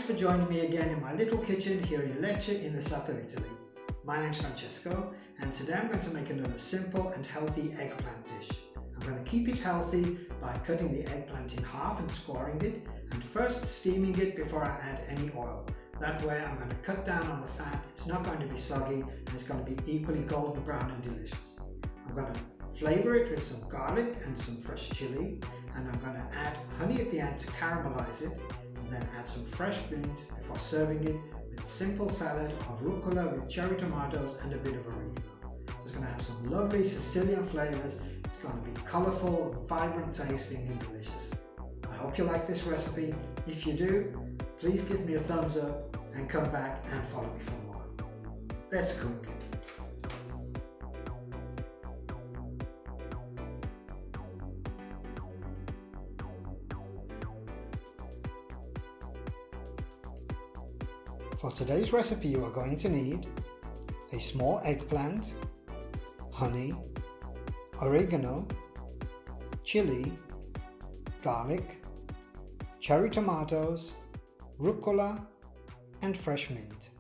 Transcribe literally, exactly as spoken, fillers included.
Thanks for joining me again in my little kitchen here in Lecce in the south of Italy. My name's Francesco, and today I'm going to make another simple and healthy eggplant dish. I'm going to keep it healthy by cutting the eggplant in half and scoring it, and first steaming it before I add any oil. That way I'm going to cut down on the fat, it's not going to be soggy, and it's going to be equally golden brown and delicious. I'm going to flavour it with some garlic and some fresh chilli, and I'm going to add honey at the end to caramelize it, and then add some fresh mint before serving it with a simple salad of rucola with cherry tomatoes and a bit of oregano. So it's going to have some lovely Sicilian flavours, it's going to be colourful, vibrant tasting and delicious. I hope you like this recipe. If you do, please give me a thumbs up and come back and follow me for more. Let's cook. For today's recipe you are going to need a small eggplant, honey, oregano, chili, garlic, cherry tomatoes, rucola and fresh mint.